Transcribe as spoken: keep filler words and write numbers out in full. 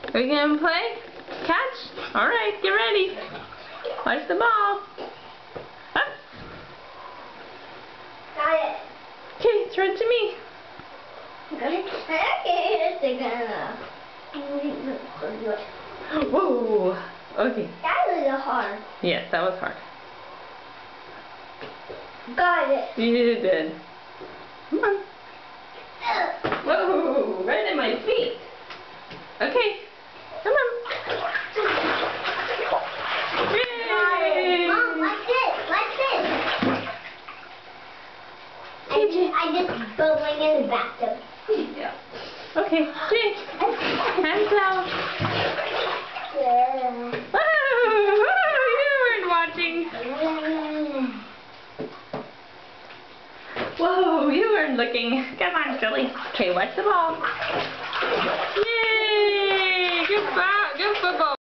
Are you gonna play? Catch? Alright, get ready. Watch the ball. Up. Got it. Okay, throw it to me. Whoa. Okay. That was hard. Yes, that was hard. Got it. You did. Come on. Whoa, right in my feet. Okay, come on. Yay! Mom, like this, like this. I just, I just bubbling in the bathtub. Yeah. Okay, Jake. Hands out. Whoa, you weren't watching. Whoa, you weren't looking. Come on, silly. Okay, watch the ball. Yay! Good ball. Good football.